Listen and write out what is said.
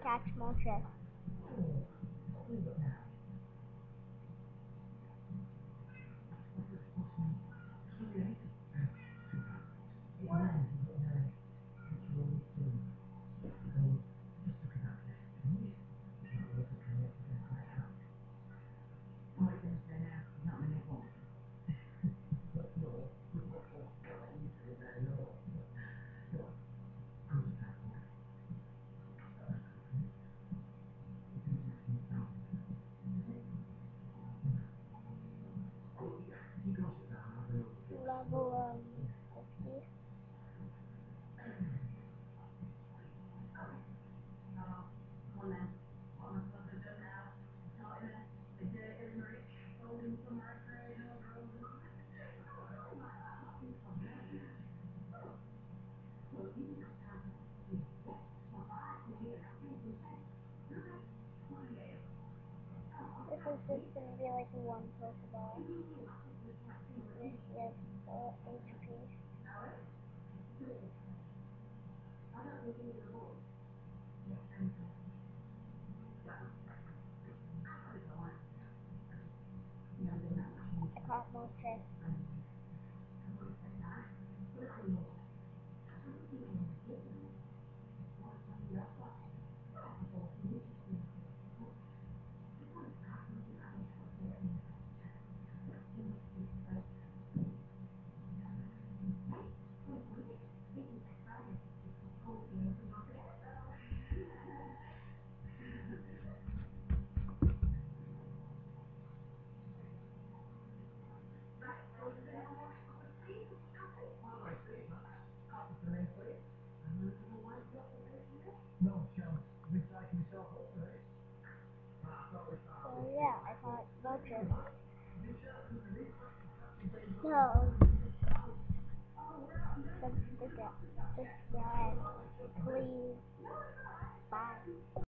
catch moltres. Level 50. This is just gonna be like one pokeball. Yes, HP. I caught moltres. So yeah, I caught moltres. So subscribe, please. Bye.